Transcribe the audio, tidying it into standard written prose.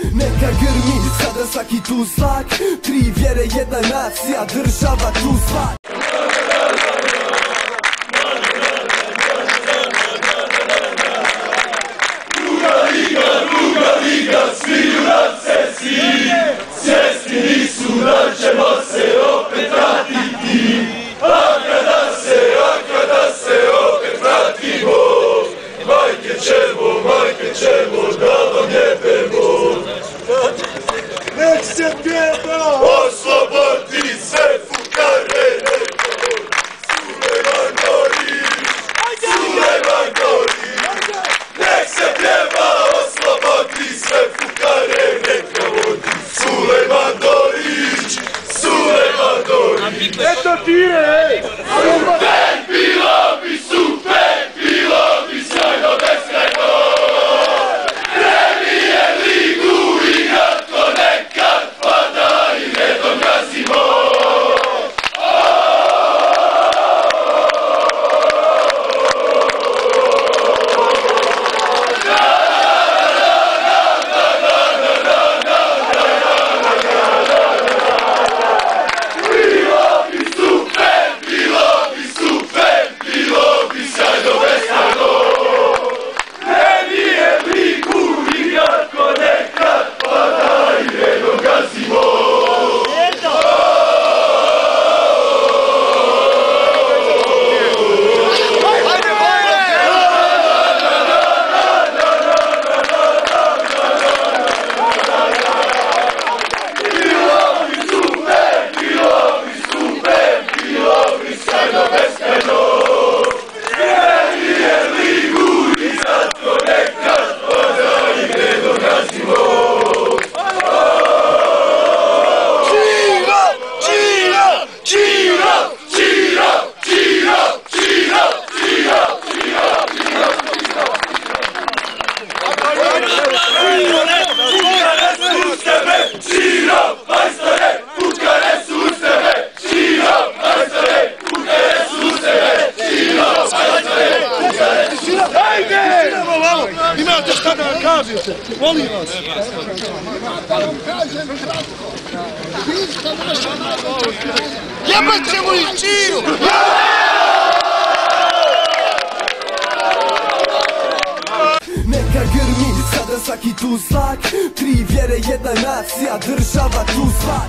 Neka grmi, sada svaki tu zlak. 3 vjere, 1 nacija, država tu svak. Druga liga, svi na cesti. Svjesni nisu da ćemo se opet vratiti. A kada se opet vratimo, majke ćemo da vam jebemo. Nek se pjeva! Oslobodi se fukare, Sulejman Dorić, Sulejman Dorić. Nek se pjeva, oslobodi se fukare, neka vodi Sulejman Dorić, Sulejman Dorić. Eto tire, ej! Bilo bi super, bilo bi sjajno beskrajno. Premier ligu igrat ko nekad, pa da i redom gazimo. Imate šta da vam kažete, molim vas. Jebat ćemo ih Čiro! Neka grmi, sada svaki tu zlak. 3 vjere, 1 nacija, država tu svak.